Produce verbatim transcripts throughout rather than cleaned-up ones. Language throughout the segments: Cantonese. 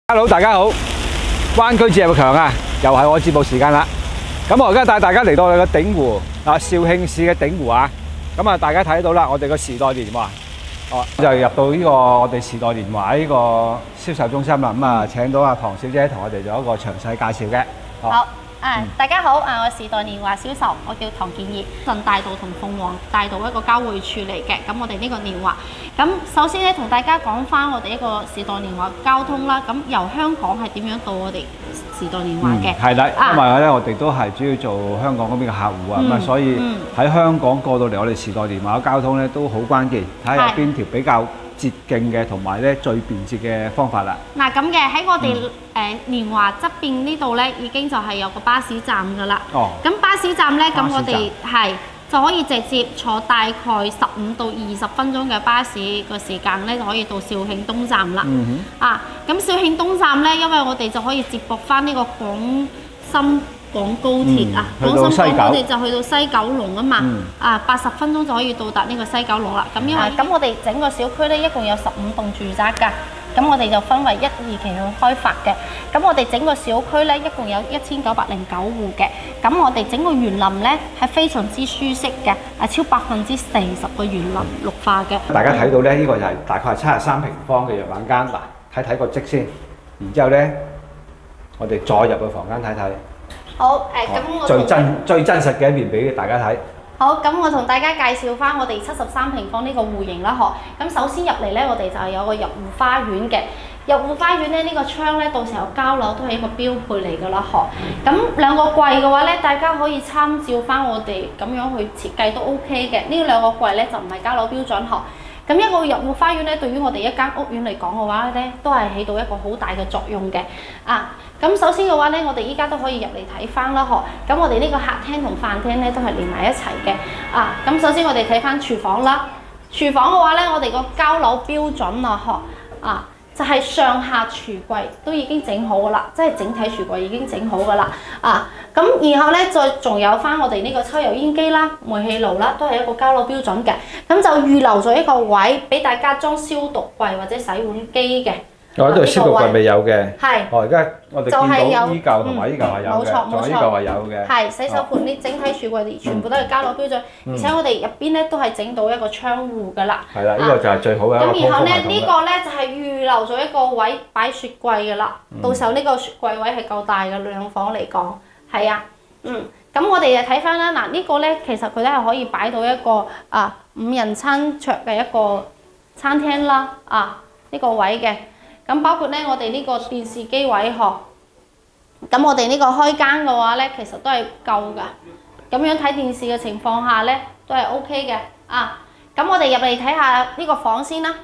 Hello， 大家好，灣區自由強啊，又係我節目時間啦。咁我而家帶大家嚟到我哋嘅鼎湖啊，肇慶市嘅鼎湖啊。咁啊，大家睇到啦，我哋個時代年華，哦，就入到呢個我哋時代年華呢個銷售中心啦。咁啊，請到阿唐小姐同我哋做一個詳細介紹嘅。 好。啊！大家好，啊，我時代年華銷售，我叫唐建業，順大道同鳳凰大道一個交匯處嚟嘅。咁我哋呢個年華，咁首先咧同大家講翻我哋一個時代年華交通啦。咁由香港係點樣到我哋時代年華嘅？ 係啦、嗯，因為咧我哋都係主要做香港嗰邊嘅客戶啊，咁啊、嗯，所以喺香港過到嚟我哋時代年華嘅交通咧都好關鍵，睇下有邊條比較捷徑嘅同埋咧最便捷嘅方法啦。嗱咁嘅喺我哋誒年華側邊呢度咧，已經就係有個巴士站噶啦。哦。咁巴士站咧，咁我哋係就可以直接坐大概十五到二十分鐘嘅巴士個時間咧，就可以到肇慶東站啦。嗯哼。啊，咁肇慶東站咧，因為我哋就可以接駁翻呢個廣深廣高鐵啊，廣深廣高鐵就去到西九龍啊嘛，嗯、啊八十分鐘就可以到達呢個西九龍啦。咁因為咁、啊、我哋整個小區咧一共有十五棟住宅㗎，咁我哋就分為一二期去開發嘅。咁我哋整個小區咧一共有一千九百零九戶嘅。咁我哋整個園林咧係非常之舒適嘅，係超百分之四十個園林綠化嘅。大家睇到咧，呢、呢個就係大概係七十三平方嘅樣板間。嗱，睇睇個積先，然之後咧，我哋再入去房間睇睇。好，誒咁我最真最真實嘅一面俾大家睇。好，咁我同大家介紹翻我哋七十三平方呢個戶型啦，嗬。咁首先入嚟咧，我哋就係有個入戶花園嘅。入戶花園咧，呢個窗咧，到時候交樓都係一個標配嚟㗎啦，嗬。咁兩個櫃嘅話咧，大家可以參照翻我哋咁樣去設計都 OK 嘅。呢兩個櫃咧就唔係交樓標準，嗬。咁一個入戶花園咧，對於我哋一間屋苑嚟講嘅話咧，都係起到一個好大嘅作用嘅。啊，咁首先嘅話咧，我哋依家都可以入嚟睇翻啦，嗬。咁我哋呢個客廳同飯廳咧都係連埋一齊嘅。啊，咁首先我哋睇翻廚房啦。廚房嘅話咧，我哋個交樓標準啊，嗬。啊。就係上下廚櫃都已經整好噶啦，即係整體廚櫃已經整好噶啦，啊，咁然後咧再仲有翻我哋呢個抽油煙機啦、煤氣爐啦，都係一個交樓標準嘅，咁就預留咗一個位俾大家裝消毒櫃或者洗碗機嘅。我呢度消毒櫃未有嘅，係。哦，而家我哋見到依嚿同埋依嚿係有嘅，仲有依嚿係有嘅。係洗手盤呢，整體廚櫃全部都係交樓標準，而且我哋入邊咧都係整到一個窗戶㗎啦。係啦，呢個就係最好嘅一個。咁然後咧，呢個咧就係預留咗一個位擺雪櫃㗎啦。到時候呢個雪櫃位係夠大嘅，兩房嚟講。係啊，嗯。咁我哋就睇翻啦，嗱呢個咧其實佢都係可以擺到一個啊五人餐桌嘅一個餐廳啦，啊呢個位嘅。咁包括咧，我哋呢個電視機位嗬，咁我哋呢個開間嘅話咧，其實都係夠㗎。咁樣睇電視嘅情況下咧，都係 O K 嘅。啊，咁我哋入嚟睇下呢個房先啦。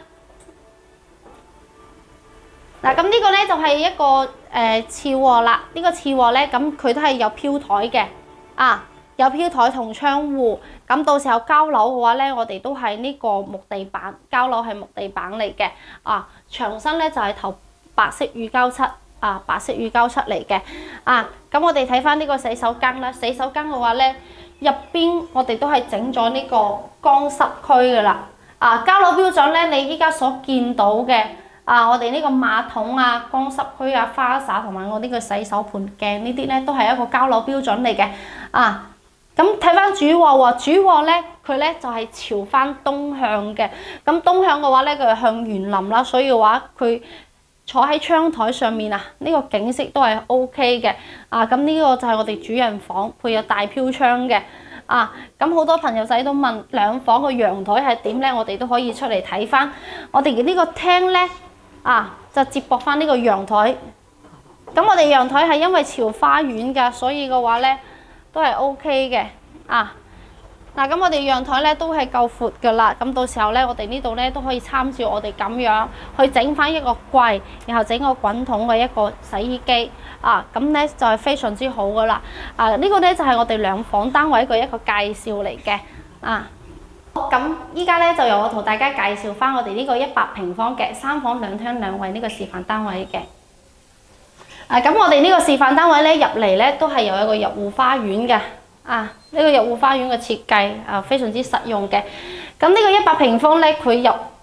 嗱，咁呢個咧就係一個誒次臥啦。呢個次臥咧，咁佢都係有飄台嘅。啊，有飄台同窗戶。咁到時候交樓嘅話咧，我哋都係呢個木地板，交樓係木地板嚟嘅。啊，牆身咧就係塗白色乳膠漆，啊白色乳膠漆嚟嘅。啊，咁我哋睇翻呢個洗手間啦，洗手間嘅話咧，入邊我哋都係整咗呢個乾濕區噶啦。啊，交樓標準咧，你依家所見到嘅啊，我哋呢個馬桶啊、乾濕區啊、花灑同埋我呢個洗手盤鏡呢啲咧，都係一個交樓標準嚟嘅。啊。咁睇翻主臥喎，主臥咧佢咧就係朝翻東向嘅。咁東向嘅話咧，佢係向園林啦，所以嘅話佢坐喺窗台上面啊，呢個景色都係 O K 嘅。啊，咁呢個就係我哋主人房，配有大飄窗嘅。啊，咁好多朋友仔都問兩房個陽台係點咧，我哋都可以出嚟睇翻。我哋嘅呢個廳咧，啊就接駁翻呢個陽台。咁我哋陽台係因為朝花園㗎，所以嘅話咧，都係 O K 嘅。啊，嗱咁我哋陽台咧都係夠闊噶啦，咁到時候咧我哋呢度咧都可以參照我哋咁樣去整翻一個櫃，然後整個滾筒嘅一個洗衣機，啊咁咧就係非常之好噶啦。啊呢個咧就係我哋兩房單位嘅一個介紹嚟嘅。啊，咁依家咧就由我同大家介紹翻我哋呢個一百平方嘅三房兩廳兩衛呢個示範單位嘅。啊，咁我哋呢個示範單位咧入嚟咧都係有一個入戶花園嘅。啊，呢個入戶花園嘅設計啊非常之實用嘅。咁呢個一百平方咧，佢入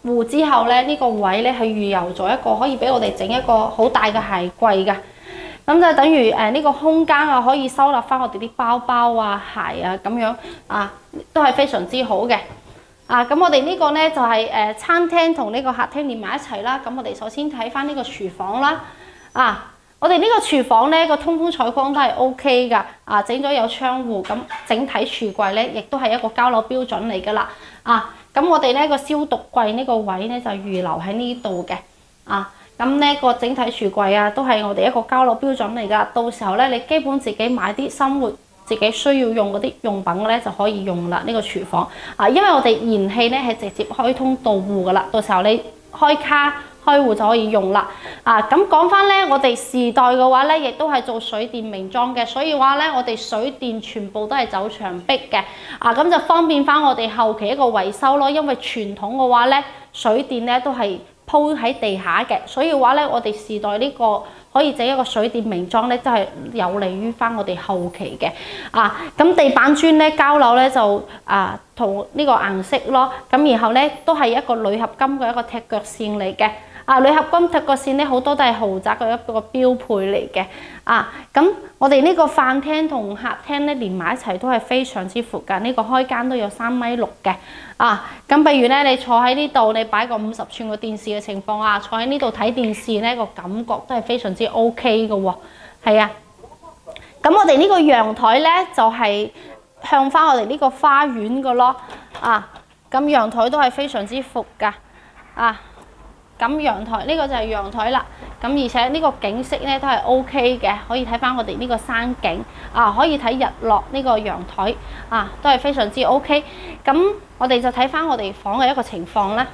戶之後咧，呢、這個位咧係預留咗一個可以俾我哋整一個好大嘅鞋櫃㗎。咁就等於誒呢個空間啊，可以收納翻我哋啲包包啊、鞋啊咁樣啊，都係非常之好嘅。啊，咁我哋呢個咧就係、是、誒餐廳同呢個客廳連埋一齊啦。咁我哋首先睇翻呢個廚房啦。啊，我哋呢個廚房咧個通風採光都係 O K 㗎。啊，整咗有窗戶，咁整體櫥櫃咧亦都係一個交樓標準嚟㗎啦。啊，咁我哋呢個消毒櫃呢個位咧就預留喺呢度嘅。啊。咁呢個整體櫥櫃啊，都係我哋一個交樓標準嚟㗎。到時候咧，你基本自己買啲生活自己需要用嗰啲用品咧，就可以用啦。呢、這個廚房啊，因為我哋燃氣咧係直接開通到戶㗎啦。到時候你開卡開戶就可以用啦。啊，咁講翻咧，我哋時代嘅話咧，亦都係做水電明裝嘅，所以話咧，我哋水電全部都係走牆壁嘅。啊，咁就方便翻我哋後期一個維修咯。因為傳統嘅話咧，水電咧都係鋪喺地下嘅，所以話咧，我哋時代呢個可以整一個水電明裝咧，都係有利於翻我哋後期嘅。啊，咁地板磚咧交樓咧就啊同呢個顏色咯，咁然後咧都係一個鋁合金嘅一個踢腳線嚟嘅。啊，鋁合金踢腳線咧好多都係豪宅嘅一個標配嚟嘅。啊，咁我哋呢個飯廳同客廳咧連埋一齊都係非常之闊㗎，呢、這個開間都有三米六嘅。啊，咁譬如咧，你坐喺呢度，你擺個五十寸嘅電視嘅情況啊，坐喺呢度睇電視咧，個感覺都係非常之 O K 嘅喎。係啊，咁我哋呢個陽台咧就係、是、向翻我哋呢個花園嘅咯。啊，咁陽台都係非常之闊㗎。啊。咁陽台呢、這個就係陽台啦，咁而且呢個景色咧都係 O K 嘅，可以睇翻我哋呢個山景啊，可以睇日落呢個陽台啊，都係非常之 O K。咁我哋就睇翻我哋房嘅一個情況啦。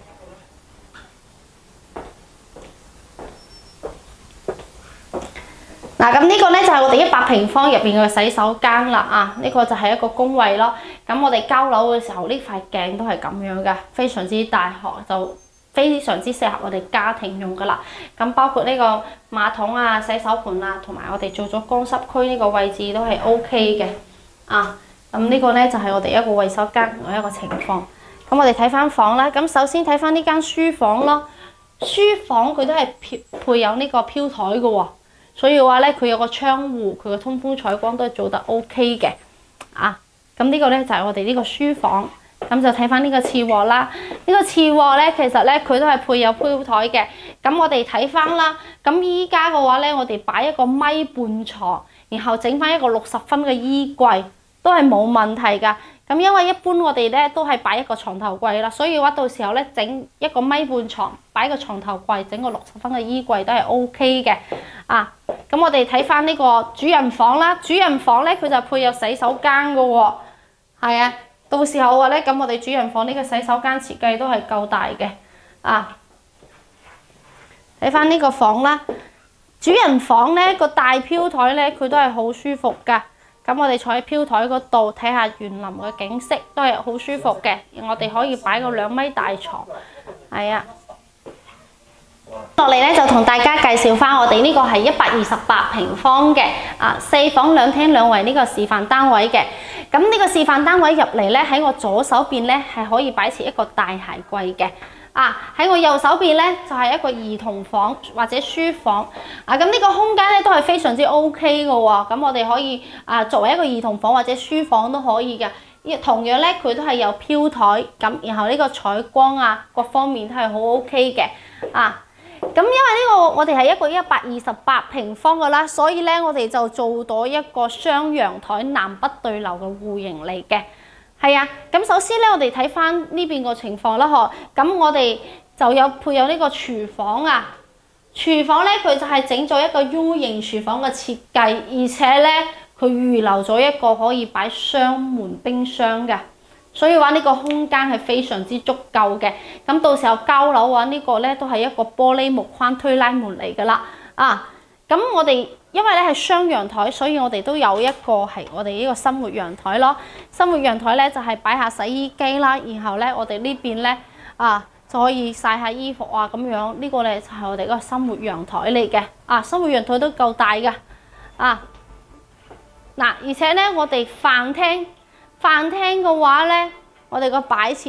嗱，咁呢個咧就係我哋一百平方入邊嘅洗手間啦，啊，呢、這個就係一個工位咯。咁我哋交樓嘅時候，呢塊鏡都係咁樣嘅，非常之大學就。非常之適合我哋家庭用噶啦，咁包括呢個馬桶啊、洗手盆啊，同埋我哋做咗乾濕區呢個位置都係 O K 嘅。啊，咁呢個咧就係我哋一個衛生間嘅一個情況。咁我哋睇翻房啦，咁首先睇翻呢間書房咯，書房佢都係配配有呢個飄台嘅喎，所以話咧佢有個窗戶，佢個通風採光都係做得 O K 嘅。啊，咁呢個咧就係我哋呢個書房。咁就睇翻呢個次臥啦，呢個次臥咧其實咧佢都係配有鋪台嘅。咁我哋睇翻啦，咁依家嘅話咧，我哋擺一個米半床，然後整翻一個六十分嘅衣櫃，都係冇問題㗎。咁因為一般我哋咧都係擺一個床頭櫃啦，所以話到時候咧整一個米半床，擺個床頭櫃，整個六十分嘅衣櫃都係 O K 嘅。啊，咁我哋睇翻呢個主人房啦，主人房咧佢就配有洗手間㗎喎，係啊。到時候話咧，咁我哋主人房呢個洗手間設計都係夠大嘅。啊，睇翻呢個房啦，主人房咧個大飄台咧，佢都係好舒服㗎。咁我哋坐喺飄台嗰度睇下園林嘅景色，都係好舒服嘅。我哋可以擺個兩米大床，係啊。落嚟咧就同大家介紹翻我哋呢個係一百二十八平方嘅啊四房兩廳兩衛呢個示範單位嘅。咁呢個示範單位入嚟咧，喺我左手邊咧係可以擺設一個大鞋櫃嘅。啊，喺我右手邊咧就係一個兒童房或者書房。啊，咁呢個空間咧都係非常之 O K 嘅喎。咁我哋可以啊作為一個兒童房或者書房都可以嘅。同樣咧佢都係有飄台，咁然後呢個採光啊各方面都係好 O K 嘅。啊。咁因為呢個我哋係一個一百二十八平方嘅啦，所以咧我哋就做到一個雙陽台南北對流嘅戶型嚟嘅。係啊，咁首先咧我哋睇翻呢邊個情況啦，嗬。咁我哋就有配有呢個廚房啊，廚房咧佢就係整咗一個 U 型廚房嘅設計，而且咧佢預留咗一個可以擺雙門冰箱嘅。所以話呢個空間係非常之足夠嘅，咁到時候交樓嘅話呢個咧都係一個玻璃木框推拉門嚟㗎啦。啊，咁我哋因為咧係雙陽台，所以我哋都有一個係我哋呢個生活陽台咯。生活陽台咧就係擺下洗衣機啦，然後咧我哋呢邊咧啊就可以曬下衣服啊咁樣。呢個咧就係我哋嗰個生活陽台嚟嘅。啊，生活陽台都夠大㗎。啊，嗱，而且咧我哋飯廳。飯廳嘅話咧，我哋個擺設哦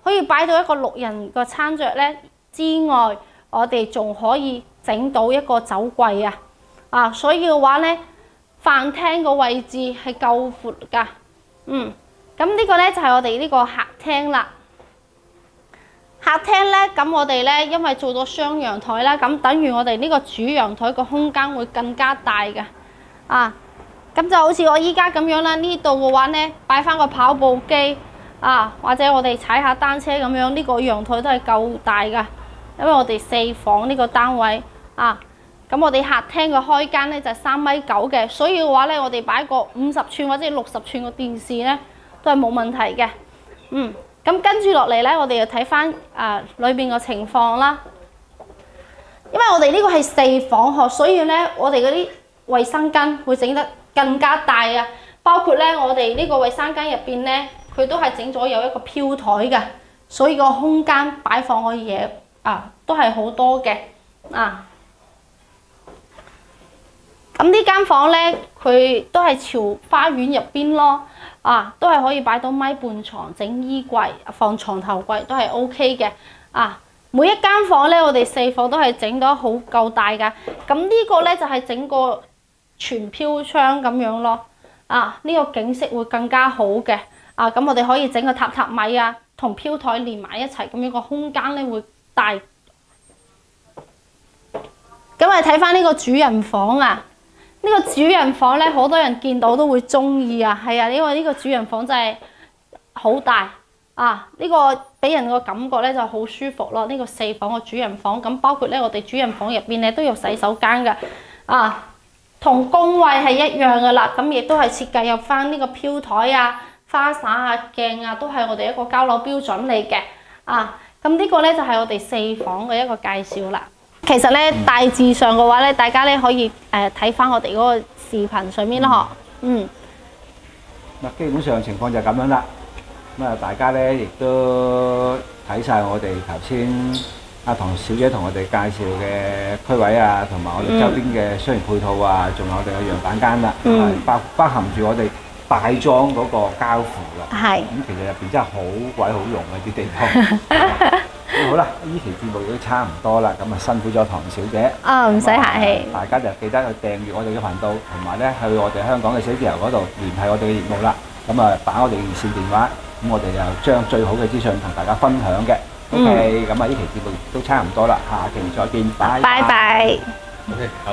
可以擺到一個六人個餐桌咧之外，我哋仲可以整到一個酒櫃啊！啊，所以嘅話咧，飯廳個位置係夠闊㗎。嗯，咁呢個咧就係我哋呢個客廳啦。客廳咧，咁我哋咧因為做咗雙陽台啦，咁等於我哋呢個主陽台個空間會更加大嘅。啊，咁就好似我依家咁樣啦，呢度嘅話咧擺翻個跑步機啊，或者我哋踩下單車咁樣，呢個陽台都係夠大㗎。因為我哋四房呢個單位啊，咁我哋客廳嘅開間咧就係三米九嘅，所以嘅話咧，我哋擺個五十寸或者六十寸嘅電視咧都係冇問題嘅。嗯。咁跟住落嚟咧，我哋又睇翻啊裏邊個情況啦。因為我哋呢個係四房嗬，所以咧我哋嗰啲衛生間會整得更加大啊。包括咧我哋呢個衛生間入邊咧，佢都係整咗有一個飄台嘅，所以個空間擺放嘅嘢啊都係好多嘅啊。咁呢間房咧，佢都係朝花園入邊咯。啊，都係可以擺到米半床，整衣櫃、放床頭櫃都係 O K 嘅。啊，每一間房咧，我哋四房都係整得好夠大㗎。咁呢個咧就係、是、整個全飄窗咁樣咯。啊，呢、這個景色會更加好嘅。啊，咁我哋可以整個榻榻米啊，同飄台連埋一齊，咁樣個空間咧會大。咁我哋睇翻呢個主人房啊。呢個主人房咧，好多人見到都會中意啊！係啊，因為呢個主人房真係好大啊！呢、這個俾人個感覺咧就好舒服咯。呢、這個四房嘅主人房，咁包括咧我哋主人房入邊咧都有洗手間嘅啊，同工位係一樣嘅啦。咁亦都係設計入翻呢個飄台啊、花灑啊、鏡啊，都係我哋一個交樓標準嚟嘅啊。咁呢個咧就係、是、我哋四房嘅一個介紹啦。其實咧大致上嘅話咧，大家咧可以誒睇翻我哋嗰個視頻上面咯，嗯。 嗱，基本上情況就係咁樣啦。咁啊，大家咧亦都睇晒我哋頭先阿唐小姐同我哋介紹嘅區位啊，同埋我哋周邊嘅商業配套啊，仲有我哋嘅樣板間啦，係包包含住我哋大裝嗰個交付啦。係。咁其實入邊真係好鬼好用啊啲地方。好啦，呢期節目都差唔多啦，咁啊辛苦咗唐小姐。啊，唔使客氣。大家就記得去訂閱我哋嘅頻道，同埋咧去我哋香港嘅寫字樓嗰度聯繫我哋嘅業務啦。咁啊打我哋熱線電話，咁我哋又將最好嘅資訊同大家分享嘅。OK，咁啊呢期節目都差唔多啦，下期再見，拜拜。拜拜。OK。